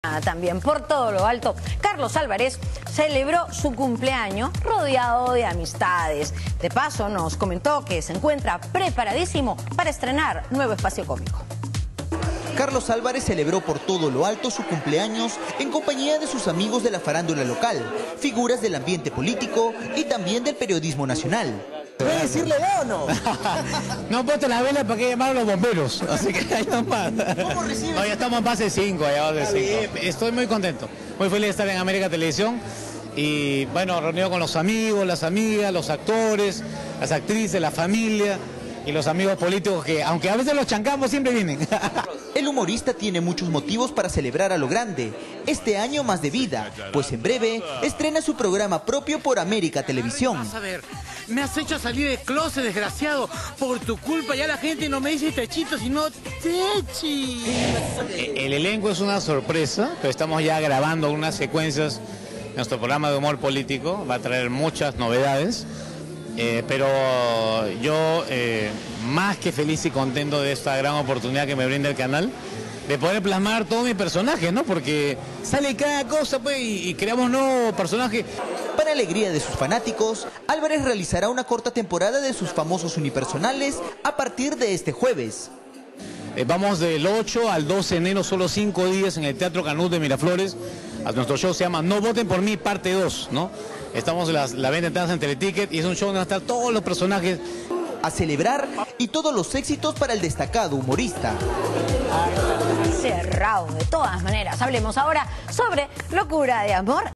También por todo lo alto, Carlos Álvarez celebró su cumpleaños rodeado de amistades. De paso, nos comentó que se encuentra preparadísimo para estrenar nuevo espacio cómico. Carlos Álvarez celebró por todo lo alto su cumpleaños en compañía de sus amigos de la farándula local, figuras del ambiente político y también del periodismo nacional. ¿Puedes decirle o no? No han puesto la vela para que llamaron los bomberos, así que hay más. ¿Cómo recibes? No, ya estamos en fase 5, Estoy muy contento, muy feliz de estar en América Televisión y bueno, reunido con los amigos, las amigas, los actores, las actrices, la familia y los amigos políticos que, aunque a veces los chancamos, siempre vienen. El humorista tiene muchos motivos para celebrar a lo grande. Este año más de vida, pues en breve estrena su programa propio por América Televisión. Vas a ver, me has hecho salir de closet, desgraciado. Por tu culpa ya la gente no me dice Techito, sino Techi. El elenco es una sorpresa, pero estamos ya grabando unas secuencias. Nuestro programa de humor político va a traer muchas novedades. Pero yo más que feliz y contento de esta gran oportunidad que me brinda el canal de poder plasmar todo mi personaje, ¿no? Porque sale cada cosa, pues, y creamos nuevos personajes. Para alegría de sus fanáticos, Álvarez realizará una corta temporada de sus famosos unipersonales a partir de este jueves. Vamos del 8 al 12 de enero, solo 5 días en el Teatro Canut de Miraflores. Nuestro show se llama No Voten por Mí, parte 2, ¿no? Estamos en la venta de entradas en Teleticket y es un show donde van a estar todos los personajes. A celebrar y todos los éxitos para el destacado humorista. Cerrado, de todas maneras. Hablemos ahora sobre Locura de Amor.